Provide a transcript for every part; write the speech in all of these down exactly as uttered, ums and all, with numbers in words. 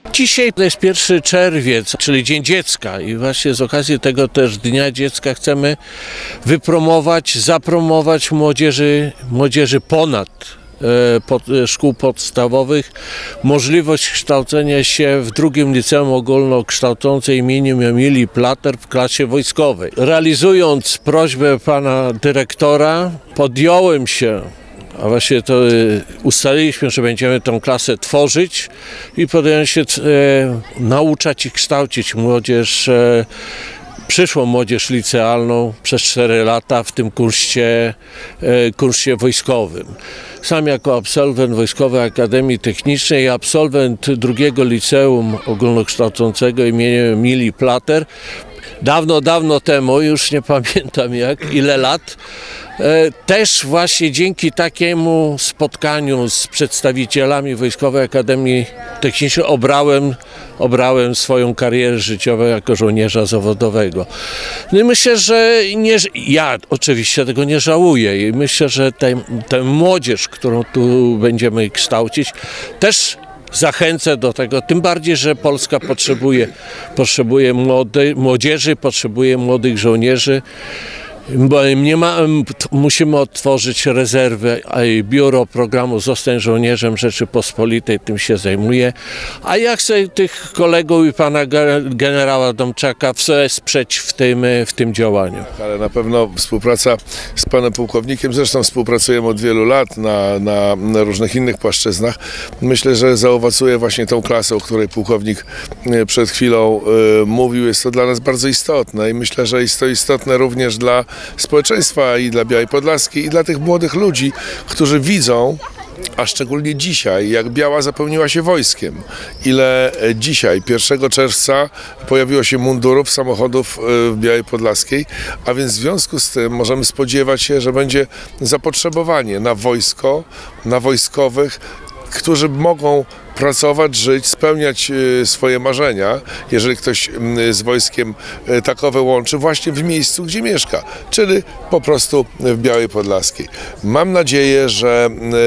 Dzisiaj to jest pierwszy czerwiec, czyli Dzień Dziecka i właśnie z okazji tego też Dnia Dziecka chcemy wypromować, zapromować młodzieży, młodzieży ponad Pod, szkół podstawowych możliwość kształcenia się w drugim liceum ogólnokształcącym imieniem Emilii Plater w klasie wojskowej. Realizując prośbę pana dyrektora, podjąłem się, a właśnie to ustaliliśmy, że będziemy tę klasę tworzyć i podjąłem się e, nauczać i kształcić młodzież, e, przyszłą młodzież licealną przez cztery lata w tym kursie, e, kursie wojskowym. Sam jako absolwent Wojskowej Akademii Technicznej i absolwent drugiego liceum ogólnokształcącego imieniem Emilii Plater, dawno, dawno temu, już nie pamiętam jak, ile lat, też właśnie dzięki takiemu spotkaniu z przedstawicielami Wojskowej Akademii Technicznej obrałem, obrałem swoją karierę życiową jako żołnierza zawodowego. No i myślę, że nie, ja oczywiście tego nie żałuję i myślę, że tę młodzież, którą tu będziemy kształcić, też zachęcę do tego, tym bardziej, że Polska potrzebuje, potrzebuje młodej, młodzieży, potrzebuje młodych żołnierzy. Bo nie ma, musimy otworzyć rezerwę, a i biuro programu Zostań Żołnierzem Rzeczypospolitej tym się zajmuje. A ja chcę tych kolegów i pana generała Domczaka wesprzeć w tym, w tym działaniu. Ale na pewno współpraca z panem pułkownikiem, zresztą współpracujemy od wielu lat na, na, na różnych innych płaszczyznach. Myślę, że zaowocuje właśnie tą klasą, o której pułkownik przed chwilą y, mówił. Jest to dla nas bardzo istotne i myślę, że jest to istotne również dla społeczeństwa i dla Białej Podlaskiej i dla tych młodych ludzi, którzy widzą, a szczególnie dzisiaj, jak Biała zapełniła się wojskiem. Ile dzisiaj, pierwszego czerwca, pojawiło się mundurów, samochodów w Białej Podlaskiej, a więc w związku z tym możemy spodziewać się, że będzie zapotrzebowanie na wojsko, na wojskowych, którzy mogą pracować, żyć, spełniać swoje marzenia, jeżeli ktoś z wojskiem takowe łączy, właśnie w miejscu, gdzie mieszka, czyli po prostu w Białej Podlaskiej. Mam nadzieję, że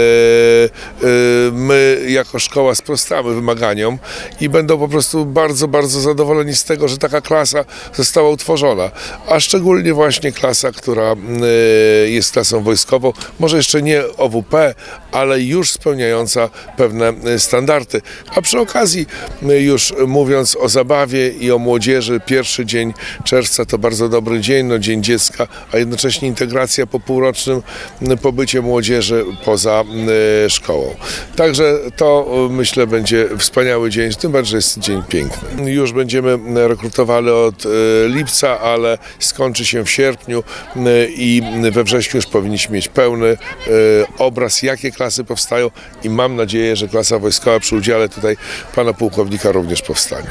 my jako szkoła sprostamy wymaganiom i będą po prostu bardzo, bardzo zadowoleni z tego, że taka klasa została utworzona, a szczególnie właśnie klasa, która jest klasą wojskową, może jeszcze nie O W P, ale już spełniająca pewne standardy. A przy okazji, już mówiąc o zabawie i o młodzieży, pierwszy dzień czerwca to bardzo dobry dzień, no Dzień Dziecka, a jednocześnie integracja po półrocznym pobycie młodzieży poza szkołą. Także to, myślę, będzie wspaniały dzień, tym bardziej, że jest dzień piękny. Już będziemy rekrutowali od lipca, ale skończy się w sierpniu i we wrześniu już powinniśmy mieć pełny obraz, jakie klasy powstają i mam nadzieję, że klasa wojskowa przy udziale tutaj pana pułkownika również powstanie.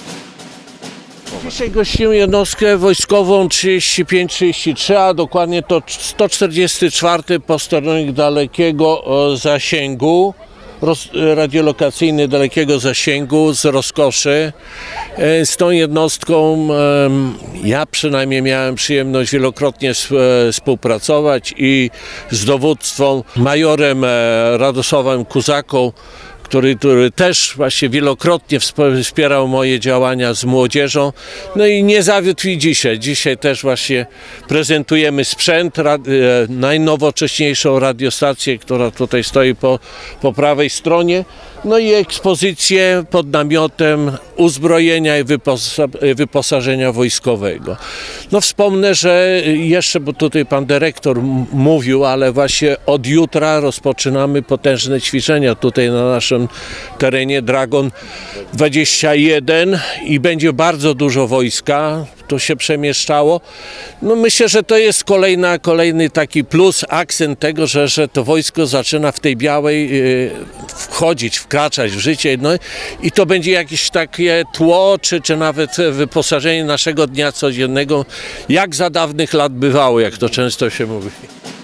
Dzisiaj gościmy jednostkę wojskową trzydzieści pięć trzydzieści trzy, a dokładnie to sto czterdziesty czwarty posterunek dalekiego zasięgu, radiolokacyjny dalekiego zasięgu z rozkoszy. Z tą jednostką ja przynajmniej miałem przyjemność wielokrotnie współpracować i z dowództwem majorem Radosławem Kuzaką, Który, który też właśnie wielokrotnie wspierał moje działania z młodzieżą. No i nie zawiódł i dzisiaj. Dzisiaj też właśnie prezentujemy sprzęt, rad, najnowocześniejszą radiostację, która tutaj stoi po, po prawej stronie. No i ekspozycję pod namiotem uzbrojenia i wyposa wyposażenia wojskowego. No wspomnę, że jeszcze, bo tutaj pan dyrektor mówił, ale właśnie od jutra rozpoczynamy potężne ćwiczenia tutaj na naszym terenie Dragon dwadzieścia jeden i będzie bardzo dużo wojska. To się przemieszczało. No myślę, że to jest kolejna, kolejny taki plus, akcent tego, że, że to wojsko zaczyna w tej Białej yy, wchodzić, wkraczać w życie. No i to będzie jakieś takie tło, czy, czy nawet wyposażenie naszego dnia codziennego, jak za dawnych lat bywało, jak to często się mówi.